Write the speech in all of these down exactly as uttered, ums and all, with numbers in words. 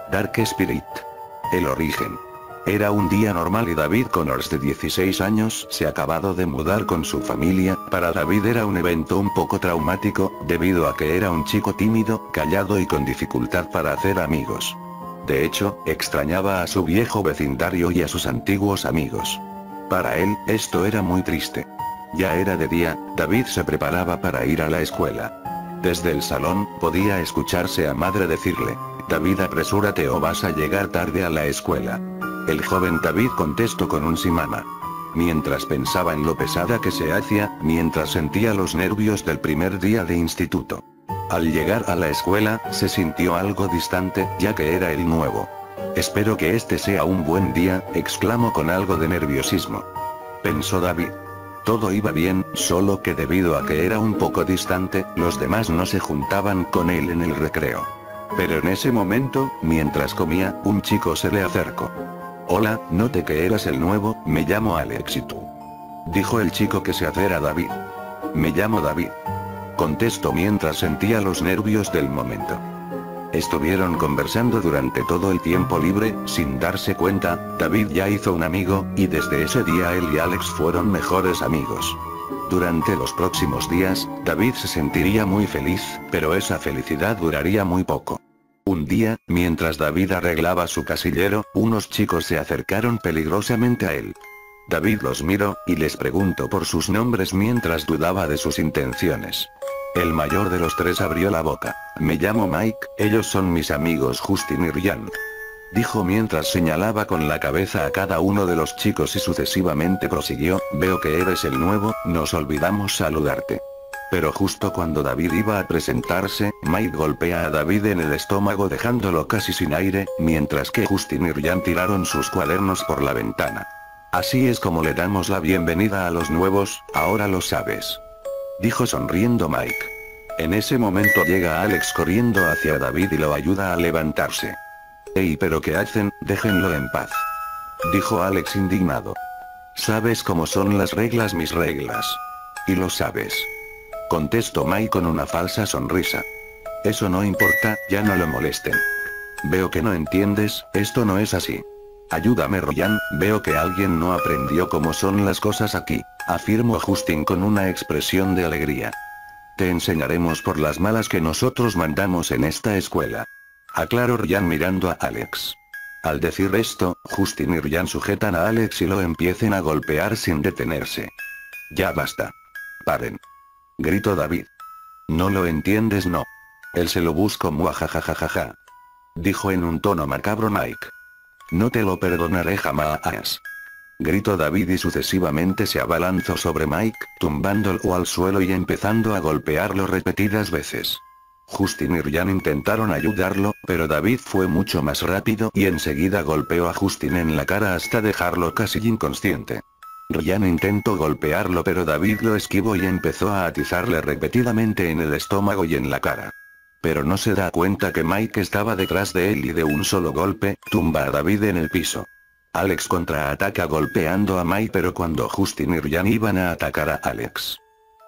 Dark Spirit. El origen. Era un día normal y David Connors de dieciséis años se ha acabado de mudar con su familia. Para David era un evento un poco traumático, debido a que era un chico tímido, callado y con dificultad para hacer amigos. De hecho, extrañaba a su viejo vecindario y a sus antiguos amigos. Para él, esto era muy triste. Ya era de día, David se preparaba para ir a la escuela. Desde el salón, podía escucharse a madre decirle: David, apresúrate o vas a llegar tarde a la escuela. El joven David contestó con un sí mamá. Mientras pensaba en lo pesada que se hacía, mientras sentía los nervios del primer día de instituto. Al llegar a la escuela, se sintió algo distante, ya que era el nuevo. Espero que este sea un buen día, exclamó con algo de nerviosismo. Pensó David. Todo iba bien, solo que debido a que era un poco distante, los demás no se juntaban con él en el recreo. Pero en ese momento, mientras comía, un chico se le acercó. Hola, noté que eras el nuevo, me llamo Alex y tú. Dijo el chico que se acercó a David. Me llamo David. Contestó mientras sentía los nervios del momento. Estuvieron conversando durante todo el tiempo libre, sin darse cuenta, David ya hizo un amigo, y desde ese día él y Alex fueron mejores amigos. Durante los próximos días, David se sentiría muy feliz, pero esa felicidad duraría muy poco. Un día, mientras David arreglaba su casillero, unos chicos se acercaron peligrosamente a él. David los miró, y les preguntó por sus nombres mientras dudaba de sus intenciones. El mayor de los tres abrió la boca. Me llamo Mike, ellos son mis amigos Justin y Ryan. Dijo mientras señalaba con la cabeza a cada uno de los chicos y sucesivamente prosiguió, veo que eres el nuevo, nos olvidamos saludarte. Pero justo cuando David iba a presentarse, Mike golpea a David en el estómago dejándolo casi sin aire, mientras que Justin y Ryan tiraron sus cuadernos por la ventana. Así es como le damos la bienvenida a los nuevos, ahora lo sabes. Dijo sonriendo Mike. En ese momento llega Alex corriendo hacia David y lo ayuda a levantarse. Ey, pero ¿qué hacen? Déjenlo en paz. Dijo Alex indignado. Sabes cómo son las reglas, mis reglas. Y lo sabes. Contestó Mike con una falsa sonrisa. Eso no importa, ya no lo molesten. Veo que no entiendes, esto no es así. Ayúdame Ryan, veo que alguien no aprendió cómo son las cosas aquí, afirmó Justin con una expresión de alegría. Te enseñaremos por las malas que nosotros mandamos en esta escuela. Aclaró Ryan mirando a Alex. Al decir esto, Justin y Ryan sujetan a Alex y lo empiecen a golpear sin detenerse. Ya basta. Paren. Gritó David. No lo entiendes, no. Él se lo buscó, muajajajajaja. Dijo en un tono macabro Mike. No te lo perdonaré jamás. Gritó David y sucesivamente se abalanzó sobre Mike, tumbándolo al suelo y empezando a golpearlo repetidas veces. Justin y Ryan intentaron ayudarlo, pero David fue mucho más rápido y enseguida golpeó a Justin en la cara hasta dejarlo casi inconsciente. Ryan intentó golpearlo pero David lo esquivó y empezó a atizarle repetidamente en el estómago y en la cara. Pero no se da cuenta que Mike estaba detrás de él y de un solo golpe, tumba a David en el piso. Alex contraataca golpeando a Mike pero cuando Justin y Ryan iban a atacar a Alex.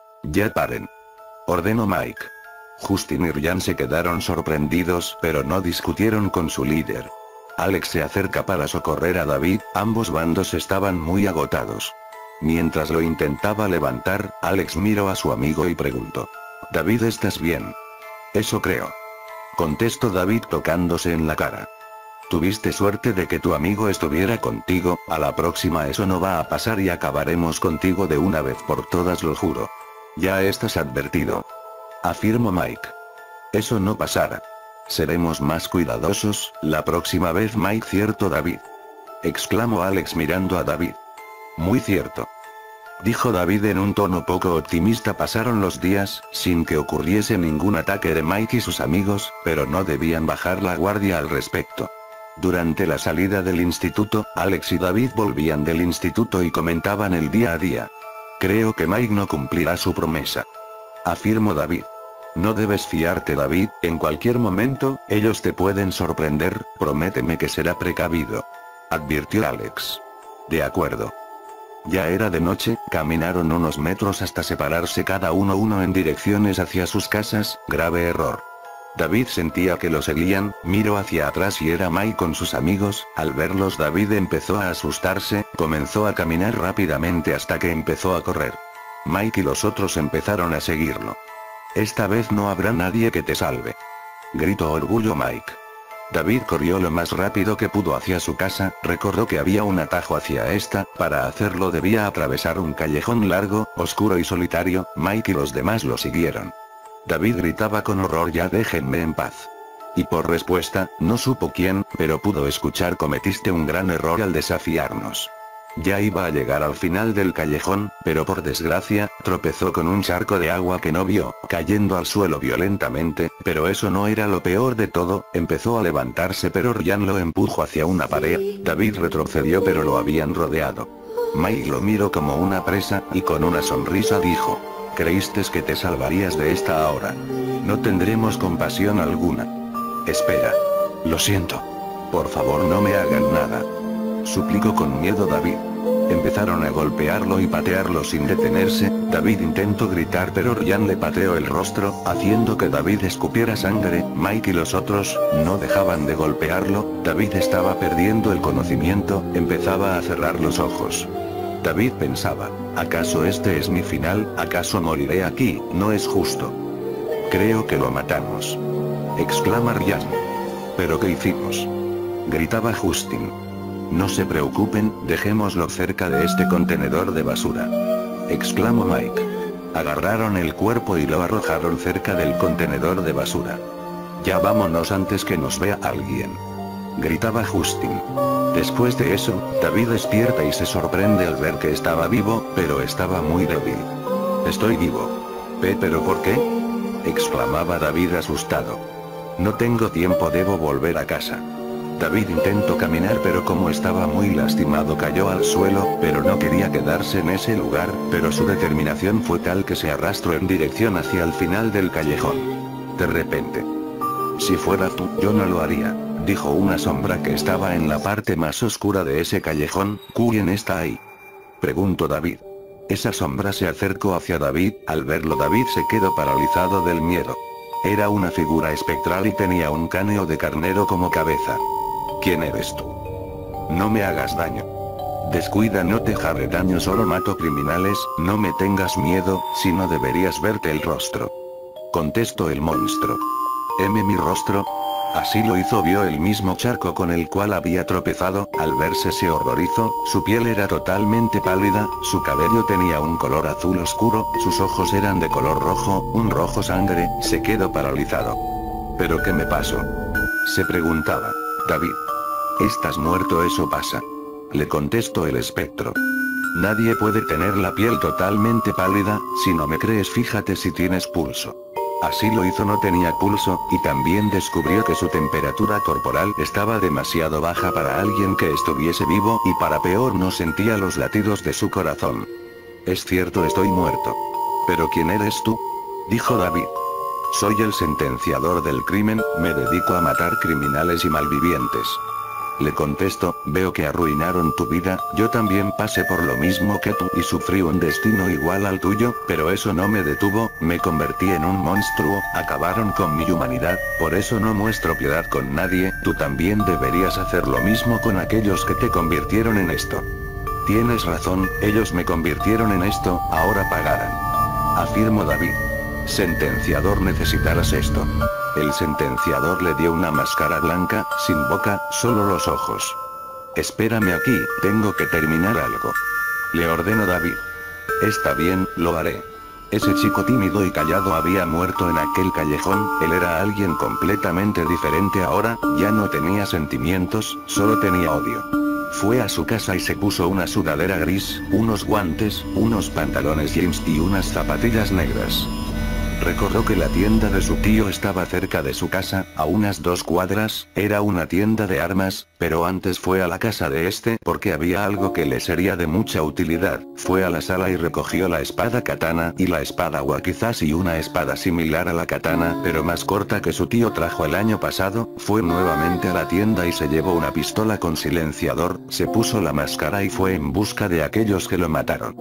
Ya paren. Ordenó Mike. Justin y Ryan se quedaron sorprendidos pero no discutieron con su líder. Alex se acerca para socorrer a David, ambos bandos estaban muy agotados. Mientras lo intentaba levantar, Alex miró a su amigo y preguntó. David, ¿estás bien? Eso creo. Contestó David tocándose en la cara. Tuviste suerte de que tu amigo estuviera contigo, a la próxima eso no va a pasar y acabaremos contigo de una vez por todas, lo juro. Ya estás advertido. Afirmó Mike. Eso no pasará. Seremos más cuidadosos, la próxima vez, Mike. Cierto, David. Exclamó Alex mirando a David. Muy cierto. Dijo David en un tono poco optimista. Pasaron los días, sin que ocurriese ningún ataque de Mike y sus amigos, pero no debían bajar la guardia al respecto. Durante la salida del instituto, Alex y David volvían del instituto y comentaban el día a día. Creo que Mike no cumplirá su promesa. Afirmó David. No debes fiarte, David, en cualquier momento, ellos te pueden sorprender, prométeme que será precavido. Advirtió Alex. De acuerdo. Ya era de noche, caminaron unos metros hasta separarse cada uno uno en direcciones hacia sus casas, grave error. David sentía que lo seguían, miró hacia atrás y era Mike con sus amigos. Al verlos David empezó a asustarse, comenzó a caminar rápidamente hasta que empezó a correr. Mike y los otros empezaron a seguirlo. Esta vez no habrá nadie que te salve. Gritó orgullo Mike. David corrió lo más rápido que pudo hacia su casa, recordó que había un atajo hacia esta, para hacerlo debía atravesar un callejón largo, oscuro y solitario. Mike y los demás lo siguieron. David gritaba con horror: ya déjenme en paz. Y por respuesta, no supo quién, pero pudo escuchar: cometiste un gran error al desafiarnos. Ya iba a llegar al final del callejón, pero por desgracia, tropezó con un charco de agua que no vio, cayendo al suelo violentamente, pero eso no era lo peor de todo. Empezó a levantarse pero Ryan lo empujó hacia una pared. David retrocedió pero lo habían rodeado. Mike lo miró como una presa, y con una sonrisa dijo: creíste que te salvarías de esta ahora. No tendremos compasión alguna. Espera. Lo siento. Por favor no me hagan nada. Suplicó con miedo David. Empezaron a golpearlo y patearlo sin detenerse. David intentó gritar pero Ryan le pateó el rostro, haciendo que David escupiera sangre. Mike y los otros, no dejaban de golpearlo. David estaba perdiendo el conocimiento, empezaba a cerrar los ojos. David pensaba: ¿acaso este es mi final? ¿Acaso moriré aquí? No es justo. Creo que lo matamos. Exclama Ryan. ¿Pero qué hicimos? Gritaba Justin. No se preocupen, dejémoslo cerca de este contenedor de basura. Exclamó Mike. Agarraron el cuerpo y lo arrojaron cerca del contenedor de basura. Ya vámonos antes que nos vea alguien. Gritaba Justin. Después de eso, David despierta y se sorprende al ver que estaba vivo, pero estaba muy débil. Estoy vivo. ¿Pe- ¿Pero por qué? Exclamaba David asustado. No tengo tiempo, debo volver a casa. David intentó caminar pero como estaba muy lastimado cayó al suelo, pero no quería quedarse en ese lugar, pero su determinación fue tal que se arrastró en dirección hacia el final del callejón. De repente. Si fuera tú, yo no lo haría, dijo una sombra que estaba en la parte más oscura de ese callejón. ¿Quién está ahí? Preguntó David. Esa sombra se acercó hacia David. Al verlo David se quedó paralizado del miedo. Era una figura espectral y tenía un cráneo de carnero como cabeza. ¿Quién eres tú? No me hagas daño. Descuida, no te haré daño, solo mato criminales. No me tengas miedo, si no deberías verte el rostro. Contestó el monstruo. ¿Eme mi rostro? Así lo hizo, vio el mismo charco con el cual había tropezado. Al verse se horrorizó, su piel era totalmente pálida, su cabello tenía un color azul oscuro, sus ojos eran de color rojo, un rojo sangre. Se quedó paralizado. ¿Pero qué me pasó? Se preguntaba. David. ¿Estás muerto? Eso pasa. Le contestó el espectro. Nadie puede tener la piel totalmente pálida. Si no me crees, fíjate si tienes pulso. Así lo hizo, no tenía pulso, y también descubrió que su temperatura corporal estaba demasiado baja para alguien que estuviese vivo, y para peor no sentía los latidos de su corazón. Es cierto, estoy muerto. ¿Pero quién eres tú? Dijo David. Soy el sentenciador del crimen, me dedico a matar criminales y malvivientes. Le contestó, veo que arruinaron tu vida, yo también pasé por lo mismo que tú y sufrí un destino igual al tuyo, pero eso no me detuvo, me convertí en un monstruo, acabaron con mi humanidad, por eso no muestro piedad con nadie. Tú también deberías hacer lo mismo con aquellos que te convirtieron en esto. Tienes razón, ellos me convirtieron en esto, ahora pagarán. Afirmó David. Sentenciador, necesitarás esto. El sentenciador le dio una máscara blanca, sin boca, solo los ojos. Espérame aquí, tengo que terminar algo. Le ordenó David. Está bien, lo haré. Ese chico tímido y callado había muerto en aquel callejón. Él era alguien completamente diferente ahora, ya no tenía sentimientos, solo tenía odio. Fue a su casa y se puso una sudadera gris, unos guantes, unos pantalones jeans y unas zapatillas negras. Recordó que la tienda de su tío estaba cerca de su casa, a unas dos cuadras, era una tienda de armas, pero antes fue a la casa de este porque había algo que le sería de mucha utilidad. Fue a la sala y recogió la espada katana y la espada quizás y una espada similar a la katana, pero más corta que su tío trajo el año pasado. Fue nuevamente a la tienda y se llevó una pistola con silenciador, se puso la máscara y fue en busca de aquellos que lo mataron.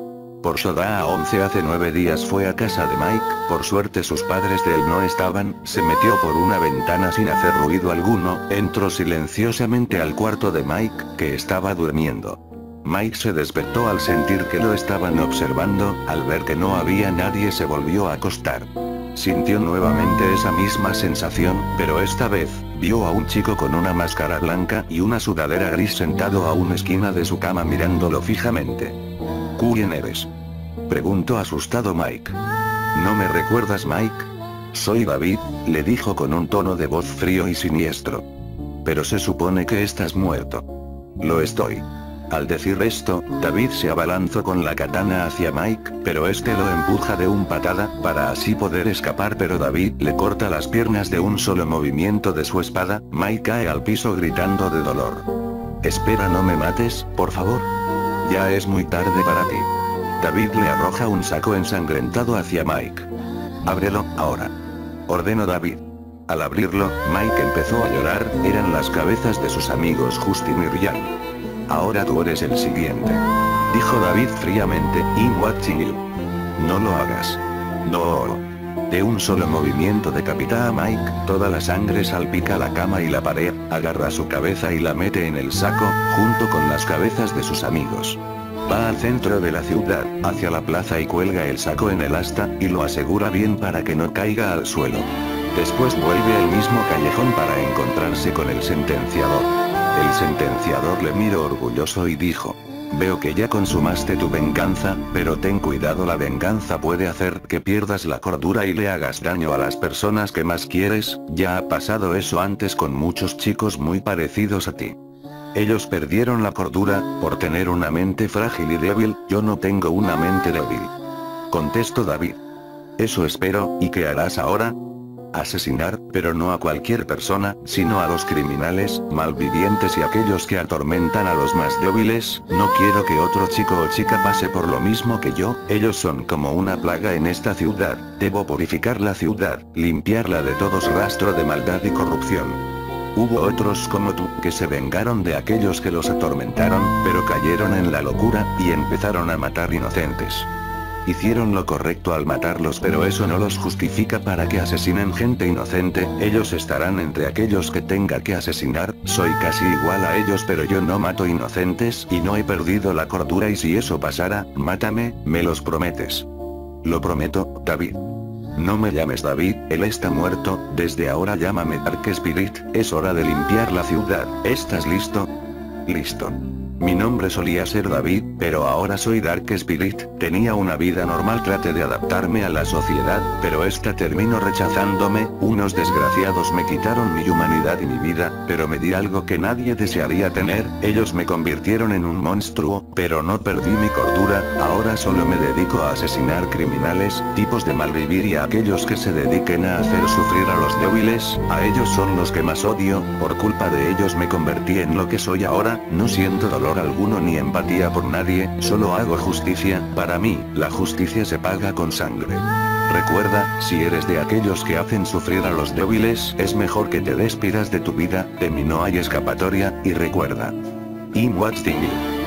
por Soda a once hace nueve días fue a casa de Mike, por suerte sus padres de él no estaban, se metió por una ventana sin hacer ruido alguno, entró silenciosamente al cuarto de Mike, que estaba durmiendo. Mike se despertó al sentir que lo estaban observando, al ver que no había nadie se volvió a acostar. Sintió nuevamente esa misma sensación, pero esta vez, vio a un chico con una máscara blanca y una sudadera gris sentado a una esquina de su cama mirándolo fijamente. ¿Quién eres?, preguntó asustado Mike. ¿No me recuerdas, Mike? Soy David, le dijo con un tono de voz frío y siniestro. Pero se supone que estás muerto. Lo estoy. Al decir esto, David se abalanzó con la katana hacia Mike, pero este lo empuja de un patada, para así poder escapar, pero David le corta las piernas de un solo movimiento de su espada. Mike cae al piso gritando de dolor. Espera, no me mates, por favor. Ya es muy tarde para ti. David le arroja un saco ensangrentado hacia Mike. Ábrelo, ahora. Ordenó David. Al abrirlo, Mike empezó a llorar, eran las cabezas de sus amigos Justin y Ryan. Ahora tú eres el siguiente, dijo David fríamente, I'm watching you. No lo hagas. No. De un solo movimiento decapita a Mike, toda la sangre salpica la cama y la pared, agarra su cabeza y la mete en el saco, junto con las cabezas de sus amigos. Va al centro de la ciudad, hacia la plaza y cuelga el saco en el asta, y lo asegura bien para que no caiga al suelo. Después vuelve al mismo callejón para encontrarse con el sentenciador. El sentenciador le miró orgulloso y dijo: veo que ya consumaste tu venganza, pero ten cuidado, la venganza puede hacer que pierdas la cordura y le hagas daño a las personas que más quieres, ya ha pasado eso antes con muchos chicos muy parecidos a ti. Ellos perdieron la cordura, por tener una mente frágil y débil, yo no tengo una mente débil. Contestó David. Eso espero, ¿y qué harás ahora? Asesinar, pero no a cualquier persona, sino a los criminales, malvivientes y aquellos que atormentan a los más débiles. No quiero que otro chico o chica pase por lo mismo que yo, ellos son como una plaga en esta ciudad, debo purificar la ciudad, limpiarla de todo rastro de maldad y corrupción. Hubo otros como tú, que se vengaron de aquellos que los atormentaron, pero cayeron en la locura, y empezaron a matar inocentes. Hicieron lo correcto al matarlos, pero eso no los justifica para que asesinen gente inocente, ellos estarán entre aquellos que tenga que asesinar, soy casi igual a ellos, pero yo no mato inocentes y no he perdido la cordura, y si eso pasara, mátame, ¿me los prometes? Lo prometo, David. No me llames David, él está muerto, desde ahora llámame Dark Spirit, es hora de limpiar la ciudad, ¿estás listo? Listo. Mi nombre solía ser David, pero ahora soy Dark Spirit, tenía una vida normal, traté de adaptarme a la sociedad, pero esta terminó rechazándome, unos desgraciados me quitaron mi humanidad y mi vida, pero me di algo que nadie desearía tener, ellos me convirtieron en un monstruo, pero no perdí mi cordura, ahora solo me dedico a asesinar criminales, tipos de malvivir y a aquellos que se dediquen a hacer sufrir a los débiles, a ellos son los que más odio, por culpa de ellos me convertí en lo que soy ahora, no siento dolor alguno ni empatía por nadie, solo hago justicia, para mí, la justicia se paga con sangre. Recuerda, si eres de aquellos que hacen sufrir a los débiles, es mejor que te despidas de tu vida, de mí no hay escapatoria, y recuerda. I'm watching you.